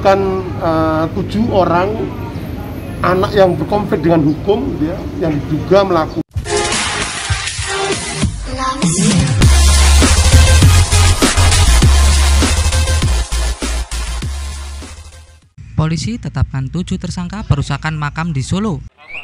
menentukan 7 orang anak yang berkonflik dengan hukum, ya, yang diduga melakukan. Polisi tetapkan 7 tersangka perusakan makam di Solo.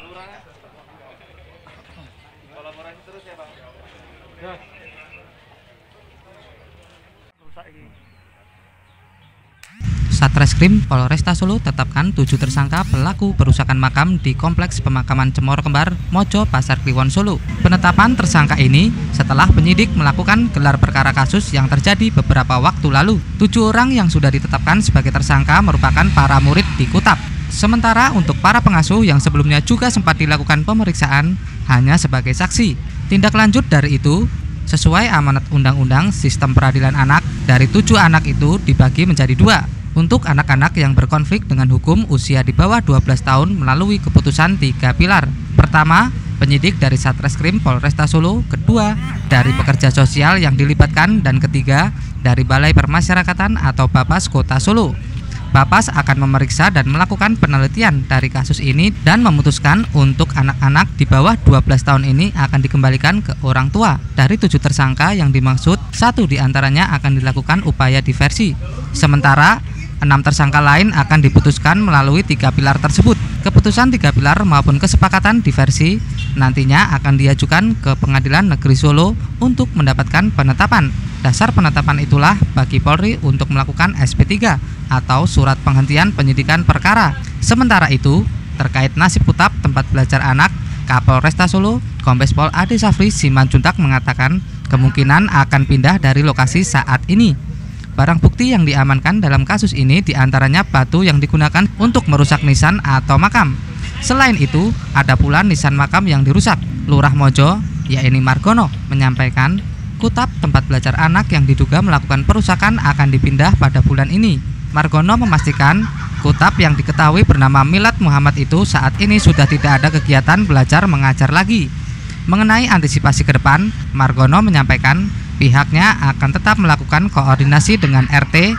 Satreskrim Polresta Solo tetapkan 7 tersangka pelaku perusakan makam di Kompleks Pemakaman Cemoro Kembar, Mojo, Pasar Kliwon, Solo. Penetapan tersangka ini setelah penyidik melakukan gelar perkara kasus yang terjadi beberapa waktu lalu. 7 orang yang sudah ditetapkan sebagai tersangka merupakan para murid di Kutap. Sementara untuk para pengasuh yang sebelumnya juga sempat dilakukan pemeriksaan hanya sebagai saksi. Tindak lanjut dari itu, sesuai amanat Undang-Undang Sistem Peradilan Anak, dari 7 anak itu dibagi menjadi 2. Untuk anak-anak yang berkonflik dengan hukum usia di bawah 12 tahun melalui keputusan 3 pilar. Pertama, penyidik dari Satreskrim Polresta Solo. Kedua, dari pekerja sosial yang dilibatkan. Dan ketiga, dari Balai Permasyarakatan atau Bapas Kota Solo. Bapas akan memeriksa dan melakukan penelitian dari kasus ini dan memutuskan untuk anak-anak di bawah 12 tahun ini akan dikembalikan ke orang tua. Dari 7 tersangka yang dimaksud, 1 diantaranya akan dilakukan upaya diversi. Sementara 6 tersangka lain akan diputuskan melalui 3 pilar tersebut. Keputusan 3 pilar maupun kesepakatan diversi nantinya akan diajukan ke Pengadilan Negeri Solo untuk mendapatkan penetapan. Dasar penetapan itulah bagi Polri untuk melakukan SP3 atau surat penghentian penyidikan perkara. Sementara itu, terkait nasib Kutap tempat belajar anak, Kapolresta Solo, Kombes Pol Ade Safri Simanjuntak mengatakan kemungkinan akan pindah dari lokasi saat ini. Barang bukti yang diamankan dalam kasus ini diantaranya batu yang digunakan untuk merusak nisan atau makam. Selain itu, ada pula nisan makam yang dirusak. Lurah Mojo, yaitu Margono, menyampaikan Kutap tempat belajar anak yang diduga melakukan perusakan akan dipindah pada bulan ini. Margono memastikan Kutap yang diketahui bernama Milad Muhammad itu saat ini sudah tidak ada kegiatan belajar mengajar lagi. Mengenai antisipasi ke depan, Margono menyampaikan pihaknya akan tetap melakukan koordinasi dengan RT,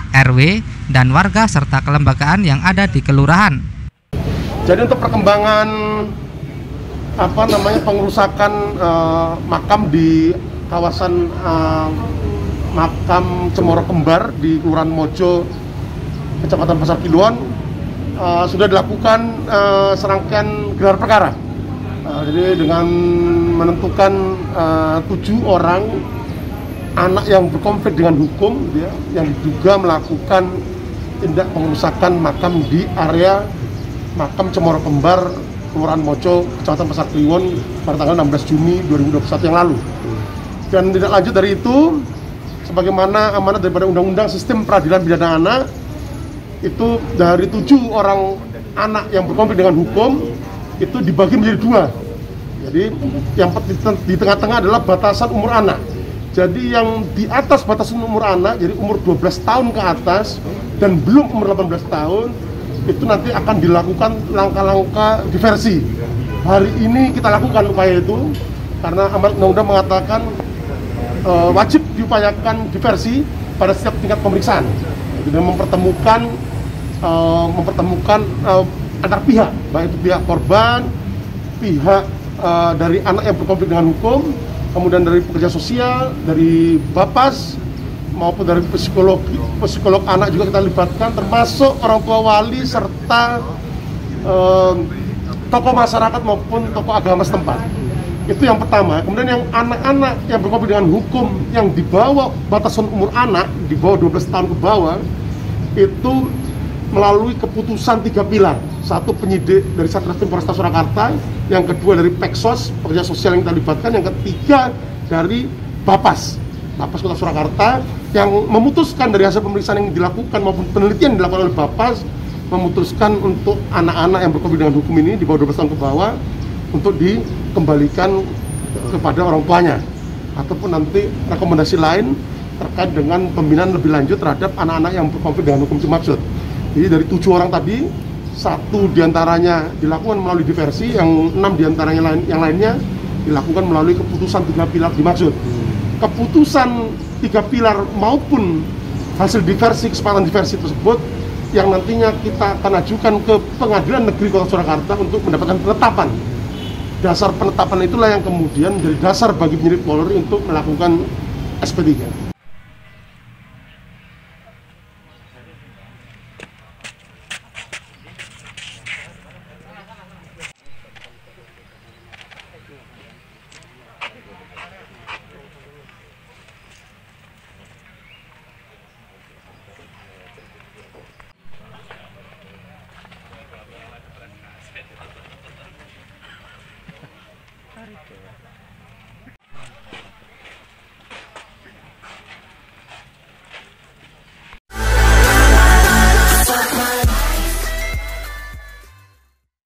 RW, dan warga serta kelembagaan yang ada di kelurahan. Jadi untuk perkembangan pengerusakan makam di kawasan makam Cemoro Kembar di Kelurahan Mojo, Kecamatan Pasar Kliwon, sudah dilakukan serangkaian gelar perkara. Jadi dengan menentukan 7 orang anak yang berkonflik dengan hukum, ya, yang diduga melakukan tindak pengerusakan makam di area makam Cemoro Kembar, Kelurahan Mojo, Kecamatan Pasar Kliwon pada tanggal 16 Juni 2021 yang lalu. Dan tidak lanjut dari itu, sebagaimana amanat daripada Undang-Undang Sistem Peradilan Pidana Anak, itu dari 7 orang anak yang berkonflik dengan hukum itu dibagi menjadi 2. Jadi yang di tengah-tengah adalah batasan umur anak. Jadi yang di atas batasan umur anak, jadi umur 12 tahun ke atas dan belum umur 18 tahun, itu nanti akan dilakukan langkah-langkah diversi. Hari ini kita lakukan upaya itu karena amanat undang-undang mengatakan wajib diupayakan diversi pada setiap tingkat pemeriksaan. Jadi mempertemukan antar pihak, baik itu pihak korban, pihak dari anak yang berkonflik dengan hukum, kemudian dari pekerja sosial, dari Bapas, maupun dari psikolog anak juga kita libatkan, termasuk orang tua wali serta tokoh masyarakat maupun tokoh agama setempat. Itu yang pertama. Kemudian yang anak-anak yang berkonflik dengan hukum yang di bawah batasan umur anak, di bawah 12 tahun ke bawah, itu melalui keputusan 3 pilar. 1 penyidik dari Satreskrim Polresta Surakarta, yang kedua dari Peksos, pekerja sosial yang kita libatkan, yang ketiga dari Bapas Kota Surakarta, yang memutuskan dari hasil pemeriksaan yang dilakukan maupun penelitian yang dilakukan oleh Bapas, memutuskan untuk anak-anak yang berkonflik dengan hukum ini di bawah 12 tahun ke bawah untuk dikembalikan kepada orang tuanya, ataupun nanti rekomendasi lain terkait dengan pembinaan lebih lanjut terhadap anak-anak yang berkonflik dengan hukum dimaksud. Jadi dari 7 orang tadi, 1 diantaranya dilakukan melalui diversi, yang 6 diantaranya yang lainnya dilakukan melalui keputusan 3 pilar dimaksud. Keputusan 3 pilar maupun hasil diversi, kesepakatan diversi tersebut yang nantinya kita akan ajukan ke Pengadilan Negeri Kota Surakarta untuk mendapatkan penetapan. Dasar penetapan itulah yang kemudian menjadi dasar bagi penyidik Polri untuk melakukan SP3. Tarik ya.